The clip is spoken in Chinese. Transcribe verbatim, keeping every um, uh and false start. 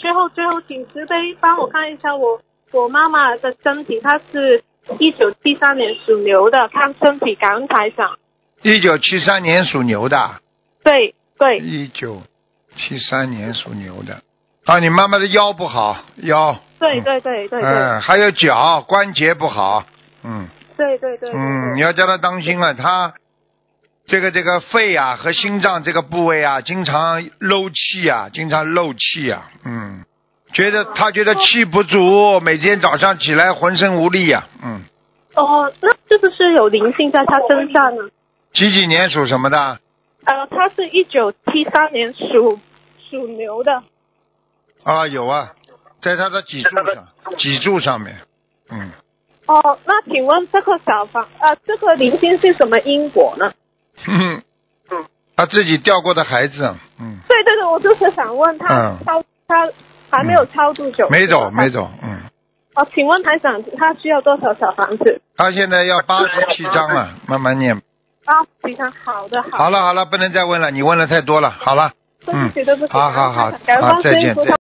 最后最后请慈悲帮我看一下我我妈妈的身体，她是一九七三年属牛的，看身体感恩台长。 一九七三年属牛的。 对对。 一九七三年属牛的。啊，你妈妈的腰不好，腰。 对对对对对。 嗯，还有脚关节不好，嗯。 对对 对, 对, 对。 嗯，你要叫她当心啊，她这个这个肺啊和心脏这个部位啊，经常漏气啊，经常漏气啊，嗯，觉得她觉得气不足，每天早上起来浑身无力啊，嗯。 哦，那是不是有灵性在她身上呢？ 几几年属什么的？ 呃，她是一九七三年属属牛的。 啊，有啊，在她的脊柱上，脊柱上面，嗯。 哦，那请问这个小房呃，这个灵性是什么因果呢？ 嗯嗯，他自己掉过的孩子，嗯。 对对对，我就是想问他， 嗯、 超他还没有超度走、 嗯。没走，没走，嗯。 哦，请问台长，他需要多少小房子？ 他现在要八十七张了，慢慢念。 八十七张，好的好的。 好了好了，不能再问了，你问了太多了，好了。 对不起对不起。 好好好， 好， 再见。